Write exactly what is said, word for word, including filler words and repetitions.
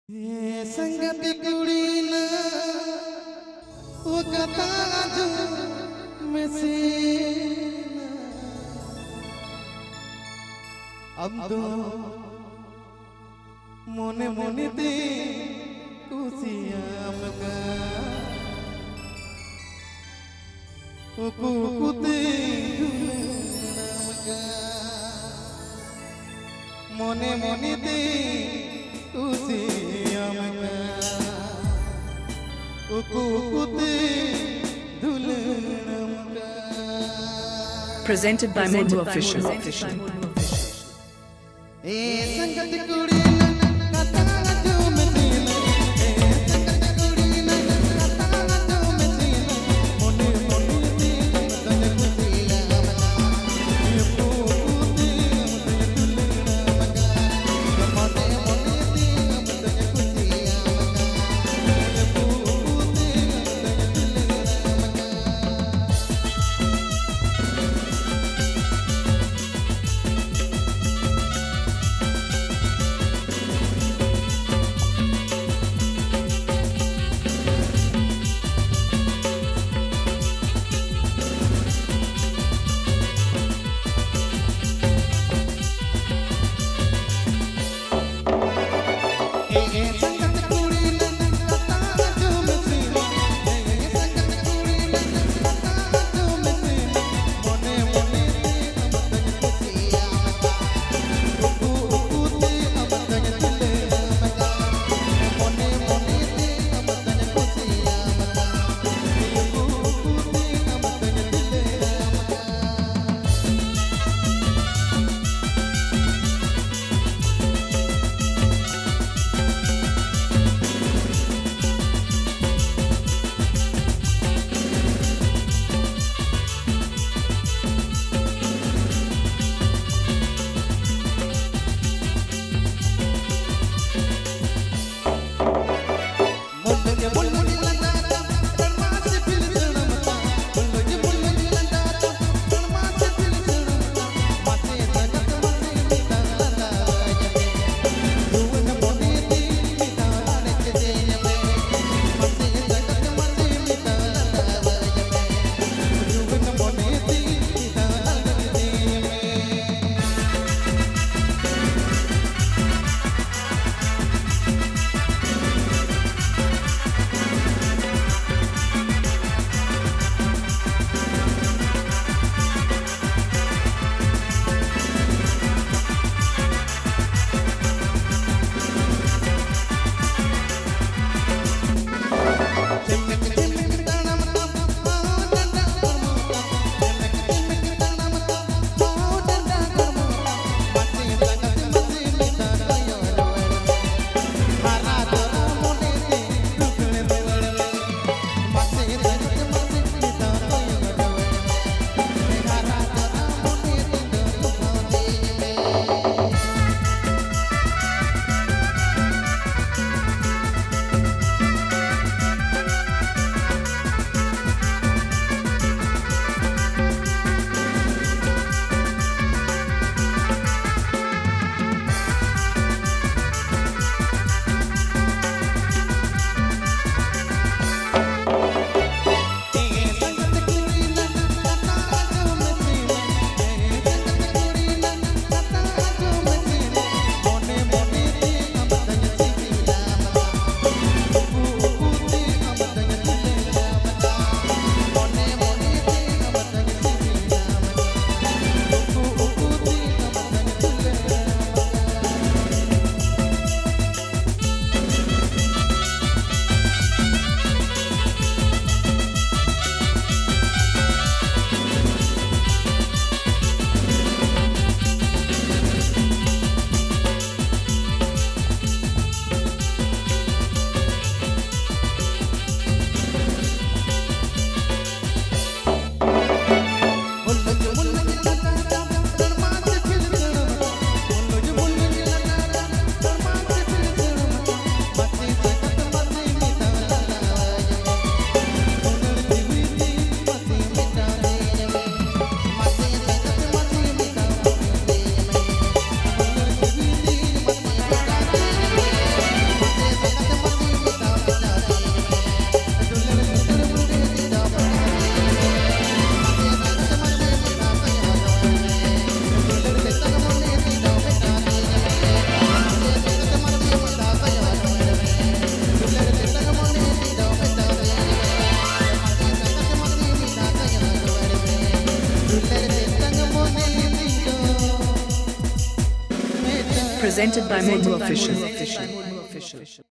ये संगति कुड़ी ना वो कथा जो में से अब तो मोने मोने दे कुसियाम का वो कुकुते मोने मोने दे कुसियाम का वो कुकुते दुल्हन का। Presented by Momo Official. ए संगत कुड़ी ना कथा जो में सीना, ए संगत कुड़ी ना कथा जो में सीना, मोने मोने दी तन कुसिया मना, ये कुकुते तन दुल्हन मगा, मोने मोने दी तन कुसिया मगा, ये कुकुते तन दुल्हन मगा। Presented by Momo Official.